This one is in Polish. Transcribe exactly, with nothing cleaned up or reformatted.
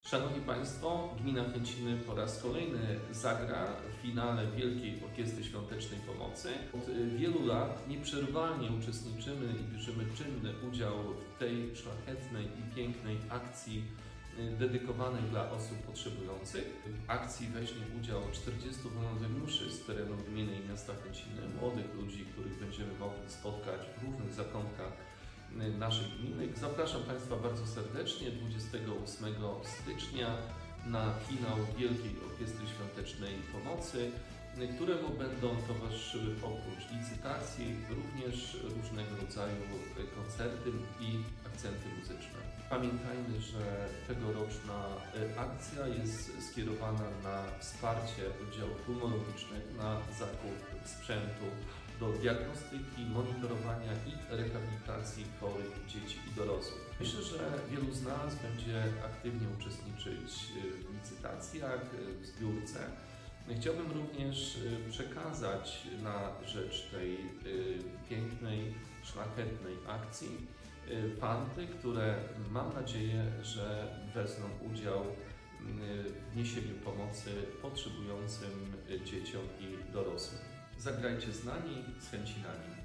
Szanowni Państwo, Gmina Chęciny po raz kolejny zagra w finale Wielkiej Orkiestry Świątecznej Pomocy. Od wielu lat nieprzerwalnie uczestniczymy i bierzemy czynny udział w tej szlachetnej i pięknej akcji dedykowanej dla osób potrzebujących. W akcji weźmie udział czterdziestu wolontariuszy z terenu gminy i miasta Chęciny, młodych ludzi, których będziemy mogli spotkać w różnych zakątkach naszej gminy. Zapraszam Państwa bardzo serdecznie dwudziestego ósmego stycznia na finał Wielkiej Orkiestry Świątecznej Pomocy, któremu będą towarzyszyły oprócz licytacji również różnego rodzaju koncerty i akcenty muzyczne. Pamiętajmy, że tegoroczna akcja jest skierowana na wsparcie oddziałów pulmonologicznych, na zakup sprzętu do diagnostyki, monitorowania i rehabilitacji chorych dzieci i dorosłych. Myślę, że wielu z nas będzie aktywnie uczestniczyć w licytacjach, w zbiórce. Chciałbym również przekazać na rzecz tej pięknej, szlachetnej akcji fanty, które mam nadzieję, że wezmą udział w niesieniu pomocy potrzebującym dzieciom i dorosłym. Zagrajcie z nami, z Chęcinami.